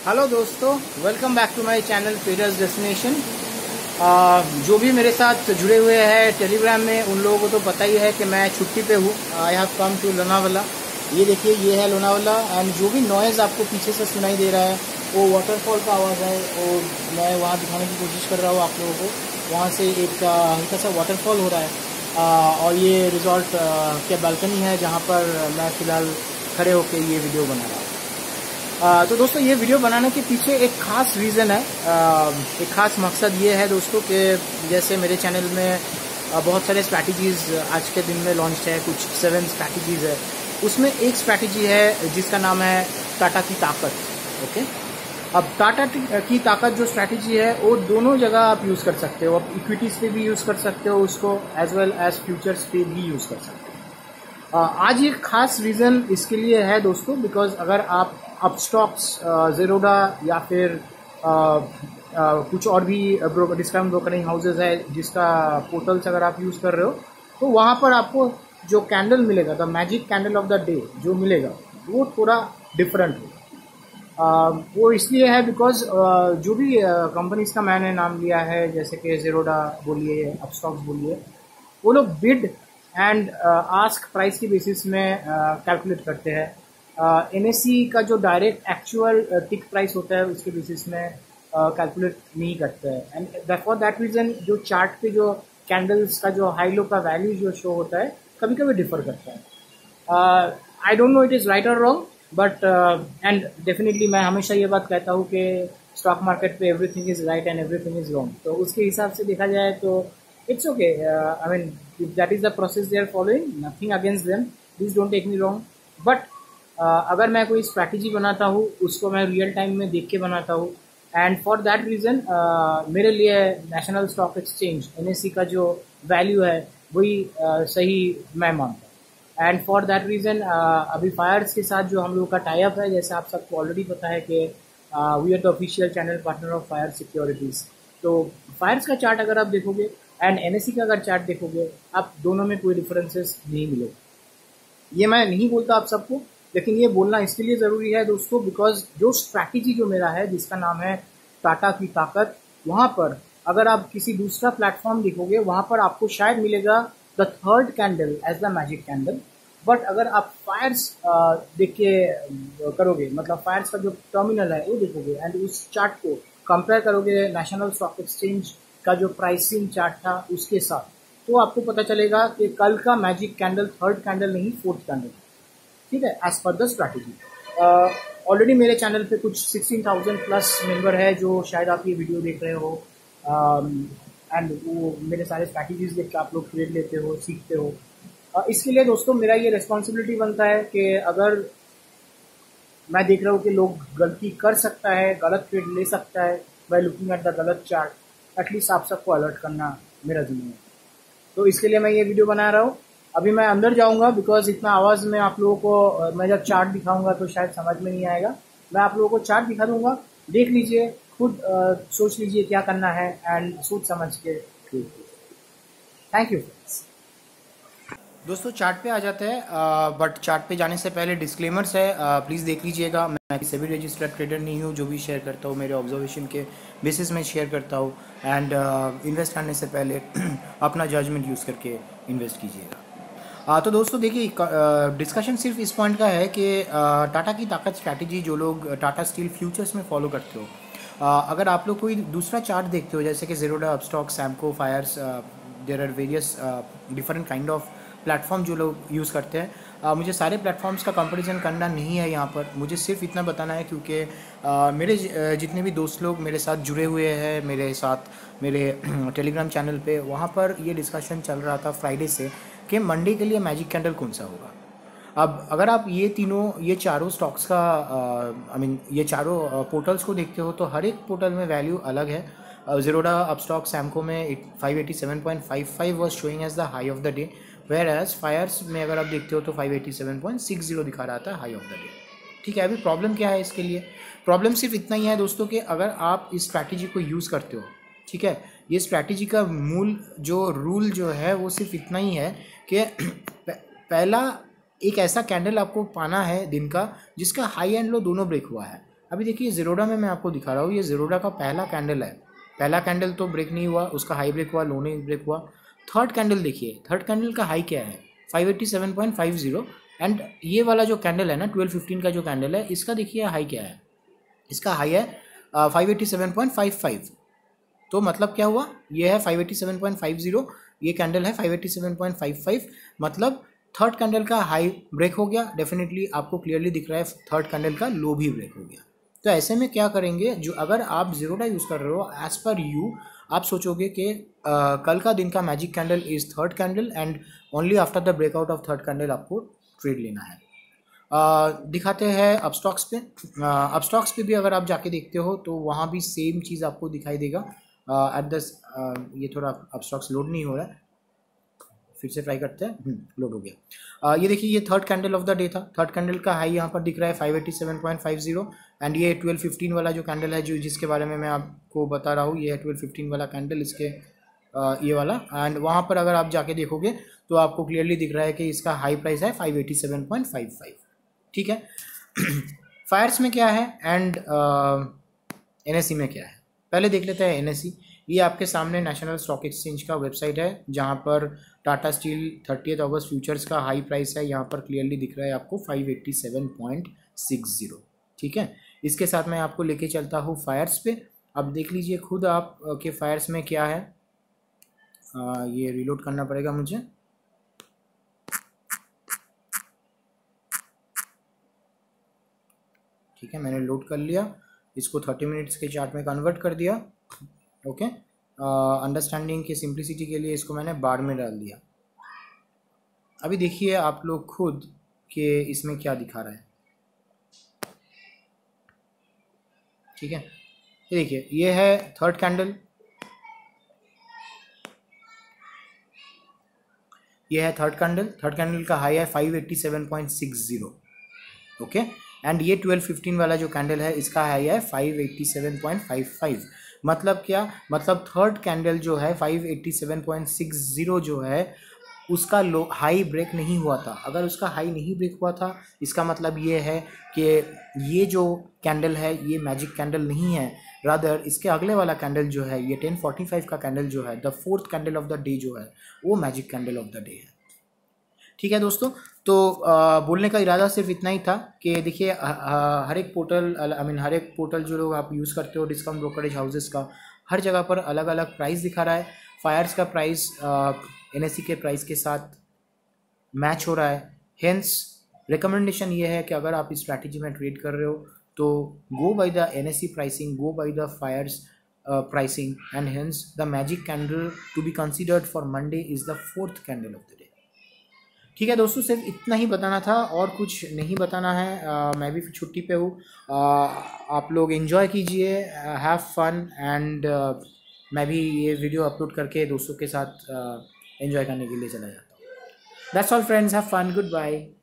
Hello दोस्तों, welcome back to my channel traders destination. जो भी मेरे साथ जुड़े हुए हैं टेलीग्राम में, उन लोगों को तो पता ही है कि मैं छुट्टी पे हूँ। I have come to Lonavala. ये देखिए, ये है लोनावाला। एंड जो भी नॉइज़ आपको पीछे से सुनाई दे रहा है वो वाटरफॉल का आवाज़ है। और मैं वहाँ दिखाने की कोशिश कर रहा हूँ आप लोगों को। वहाँ से एक हल्का सा वाटरफॉल हो रहा है। और ये रिजॉर्ट के बालकनी है जहाँ पर मैं फ़िलहाल खड़े होकर ये वीडियो बना रहा हूँ। तो दोस्तों, ये वीडियो बनाने के पीछे एक खास रीज़न है, एक खास मकसद ये है दोस्तों कि जैसे मेरे चैनल में बहुत सारे स्ट्रैटेजीज़ आज के दिन में लॉन्च है। कुछ 7 स्ट्रैटेजीज़ है। उसमें एक स्ट्रैटेजी है जिसका नाम है टाटा की ताकत। ओके, अब टाटा की ताकत जो स्ट्रैटेजी है वो दोनों जगह आप यूज़ कर सकते हो। आप इक्विटीज़ पे भी यूज़ कर सकते हो उसको, एज वेल एज फ्यूचर्स पे भी यूज़ कर सकते हो। आज एक खास रीज़न इसके लिए है दोस्तों, बिकॉज अगर आप अपस्टॉक्स, ज़ीरोडा या फिर कुछ और भी डिस्काउंट ब्रोकरिंग हाउसेज है जिसका पोर्टल्स अगर आप यूज़ कर रहे हो, तो वहाँ पर आपको जो कैंडल मिलेगा, the magic candle of the day जो मिलेगा, वो थोड़ा डिफरेंट है। वो इसलिए है बिकॉज जो भी कंपनीज का मैंने नाम लिया है, जैसे कि ज़ीरोडा बोलिए, अपस्टॉक्स बोलिए, वो लोग बिड एंड आस्क प्राइस की बेसिस में कैलकुलेट करते हैं। NSE का जो डायरेक्ट एक्चुअल टिक प्राइस होता है उसके बेसिस में कैलकुलेट नहीं करते हैं। एंड फॉर दैट रीज़न जो चार्ट पे जो कैंडल्स का जो हाई लो का वैल्यू जो शो होता है कभी कभी डिफर करता है। I don't know it is right और रॉन्ग, बट एंड डेफिनेटली मैं हमेशा ये बात कहता हूँ कि स्टॉक मार्केट पे everything is right and everything is wrong. तो उसके हिसाब से देखा जाए तो it's okay. I mean, if that is the process they are following, nothing against them, please don't take me wrong. But अगर मैं कोई स्ट्रैटेजी बनाता हूँ उसको मैं रियल टाइम में देख के बनाता हूँ। एंड फॉर दैट रीज़न मेरे लिए नेशनल स्टॉक एक्सचेंज NSE का जो वैल्यू है वही सही मैं मानता हूँ। एंड फॉर दैट रीज़न अभी फायर्स के साथ जो हम लोग का टाई अप है, जैसे आप सबको ऑलरेडी पता है कि we are the official channel partner of Fyers securities. तो फायर्स का चार्ट अगर आप देखोगे एंड NSE का अगर चार्ट देखोगे, आप दोनों में कोई डिफरेंसेस नहीं मिलेगा। ये मैं नहीं बोलता आप सबको, लेकिन ये बोलना इसके लिए ज़रूरी है दोस्तों, बिकॉज जो स्ट्रैटेजी जो मेरा है जिसका नाम है टाटा की ताकत, वहाँ पर अगर आप किसी दूसरा प्लेटफॉर्म देखोगे वहाँ पर आपको शायद मिलेगा the third candle as the magic candle. But अगर आप फायर्स देख के करोगे, मतलब फायर्स का जो टर्मिनल है वो देखोगे एंड उस चार्ट को कंपेयर करोगे नेशनल स्टॉक एक्सचेंज का जो प्राइसिंग चार्ट था उसके साथ, तो आपको पता चलेगा कि कल का मैजिक कैंडल थर्ड कैंडल नहीं, फोर्थ कैंडल। ठीक है, as per the strategy. Already मेरे चैनल पे कुछ 16,000 प्लस मेंबर है जो शायद आप ये वीडियो देख रहे हो, एंड वो मेरे सारे स्ट्रैटेजीज देख के आप लोग ट्रेड लेते हो, सीखते हो। इसके लिए दोस्तों मेरा ये रिस्पॉन्सिबिलिटी बनता है कि अगर मैं देख रहा हूँ कि लोग गलती कर सकता है, गलत ट्रेड ले सकता है बाय लुकिंग एट द गलत चार्ट, एटलीस्ट आप सबको अलर्ट करना मेरा जिम्मेदारी है। तो इसके लिए मैं ये वीडियो बना रहा हूँ। अभी मैं अंदर जाऊंगा बिकॉज इतना आवाज़ में आप लोगों को मैं जब चार्ट दिखाऊंगा तो शायद समझ में नहीं आएगा। मैं आप लोगों को चार्ट दिखा दूंगा, देख लीजिए, खुद सोच लीजिए क्या करना है एंड सोच समझ के ट्रेड कीजिए। Thank you friends. दोस्तों, चार्ट पे आ जाते हैं, बट चार्ट पे जाने से पहले डिस्क्लेमर्स है, प्लीज़ देख लीजिएगा। मैं किसी भी रजिस्टर्ड ट्रेडर नहीं हूँ। जो भी शेयर करता हूँ मेरे ऑब्जर्वेशन के बेसिस में शेयर करता हूँ। एंड इन्वेस्ट करने से पहले अपना जजमेंट यूज़ करके इन्वेस्ट कीजिएगा। तो दोस्तों देखिए, डिस्कशन सिर्फ इस पॉइंट का है कि टाटा की ताकत स्ट्रैटेजी जो लोग टाटा स्टील फ्यूचर्स में फॉलो करते हो, अगर आप लोग कोई दूसरा चार्ट देखते हो जैसे कि Zerodha, Upstox, Samco, Fyers, there are various different kind of platform जो लोग यूज़ करते हैं। मुझे सारे प्लेटफॉर्म्स का कंपैरिजन करना नहीं है यहाँ पर, मुझे सिर्फ इतना बताना है क्योंकि मेरे जितने भी दोस्त लोग मेरे साथ जुड़े हुए हैं मेरे साथ मेरे टेलीग्राम चैनल पे, वहाँ पर ये डिस्कशन चल रहा था फ्राइडे से कि मंडे के लिए मैजिक कैंडल कौन सा होगा। अब अगर आप ये चारों स्टॉक्स का ये चारों पोर्टल्स को देखते हो तो हर एक पोर्टल में वैल्यू अलग है। ज़ीरोडा, अपस्टॉक, सैमको में 587.55 was showing as the high of the day, whereas Fyers में अगर आप देखते हो तो 587.60 दिखा रहा था हाई ऑफ द डे। ठीक है, अभी प्रॉब्लम क्या है इसके लिए? प्रॉब्लम सिर्फ इतना ही है दोस्तों कि अगर आप इस स्ट्रैटेजी को यूज़ करते हो, ठीक है, ये स्ट्रैटेजी का मूल जो रूल जो है वो सिर्फ इतना ही है कि पहला एक ऐसा कैंडल आपको पाना है दिन का जिसका हाई एंड लो दोनों ब्रेक हुआ है। अभी देखिए ज़ीरोडा में मैं आपको दिखा रहा हूँ, ये ज़ीरोडा का पहला कैंडल है, पहला कैंडल तो ब्रेक नहीं हुआ, उसका हाई ब्रेक हुआ, लो नहीं ब्रेक हुआ। थर्ड कैंडल देखिए, थर्ड कैंडल का हाई क्या है 587.50, एंड ये वाला जो कैंडल है ना 1215 का जो कैंडल है, इसका देखिए हाई क्या है, इसका हाई है 587.55। तो मतलब क्या हुआ, ये है 587.50, ये कैंडल है 587.55, मतलब थर्ड कैंडल का हाई ब्रेक हो गया, डेफिनेटली आपको क्लियरली दिख रहा है थर्ड कैंडल का लो भी ब्रेक हो गया। तो ऐसे में क्या करेंगे, जो अगर आप ज़ीरोडा यूज़ कर रहे हो एज पर यू, आप सोचोगे कि कल का दिन का magic candle is third candle and only after the breakout of third candle आपको ट्रेड लेना है। दिखाते हैं अपस्टॉक्स पे। अपस्टॉक्स पे भी अगर आप जाके देखते हो तो वहाँ भी सेम चीज़ आपको दिखाई देगा। एट द ये थोड़ा अपस्टॉक्स लोड नहीं हो रहा है, फिर से ट्राई करते हैं, लोड हो गया। ये देखिए ये third candle of the day था, थर्ड कैंडल का हाई यहाँ पर दिख रहा है 587.50, एंड ये 1215 वाला जो कैंडल है जो जिसके बारे में मैं आपको बता रहा हूँ, ये है 1215 वाला कैंडल, इसके ये वाला, एंड वहाँ पर अगर आप जाके देखोगे तो आपको क्लियरली दिख रहा है कि इसका हाई प्राइस है 587.55, ठीक है। फायर्स में क्या है एंड एनएससी में क्या है, पहले देख लेते हैं एनएससी। ये आपके सामने नेशनल स्टॉक एक्सचेंज का वेबसाइट है, जहाँ पर टाटा स्टील 30 अगस्त फ्यूचर्स का हाई प्राइस है, यहाँ पर क्लियरली दिख रहा है आपको 587.60, ठीक है। इसके साथ मैं आपको लेके चलता हूँ फायर्स पे। अब देख लीजिए खुद आप के फायर्स में क्या है। ये रिलोड करना पड़ेगा मुझे, ठीक है, मैंने लोड कर लिया, इसको 30 मिनट्स के चार्ट में कन्वर्ट कर दिया, ओके। अंडरस्टैंडिंग की सिंप्लिसिटी के लिए इसको मैंने बार में डाल दिया। अभी देखिए आप लोग खुद कि इसमें क्या दिखा रहा है, ठीक है। ये देखिए ये है थर्ड कैंडल, ये है थर्ड कैंडल, थर्ड कैंडल का हाई है 587.60, ओके, एंड ये 1215 वाला जो कैंडल है इसका हाई है 587.55। मतलब क्या, मतलब थर्ड कैंडल जो है 587.60 जो है उसका लो हाई ब्रेक नहीं हुआ था। अगर उसका हाई नहीं ब्रेक हुआ था इसका मतलब ये है कि ये जो कैंडल है ये मैजिक कैंडल नहीं है, रादर इसके अगले वाला कैंडल जो है ये 1045 का कैंडल जो है, the fourth candle of the day जो है वो magic candle of the day है, ठीक है दोस्तों। तो बोलने का इरादा सिर्फ इतना ही था कि देखिए हर एक पोर्टल, आई मीन हर एक पोर्टल जो लोग आप यूज़ करते हो डिस्काउंट ब्रोकरेज हाउसेस का, हर जगह पर अलग अलग प्राइस दिखा रहा है। फायर्स का प्राइस एनएससी के प्राइस के साथ मैच हो रहा है, हेंस रिकमेंडेशन ये है कि अगर आप इस स्ट्रैटेजी में ट्रेड कर रहे हो तो go by the NSC pricing, go by the Fyers pricing, and hence the magic candle to be considered for Monday is the fourth candle of the day, ठीक है दोस्तों। सिर्फ इतना ही बताना था और कुछ नहीं बताना है। मैं भी छुट्टी पे हूँ, आप लोग एंजॉय कीजिए, हैव फन, एंड मैं भी ये वीडियो अपलोड करके दोस्तों के साथ एंजॉय करने के लिए चला जाता हूँ। That's all friends, have fun, good bye.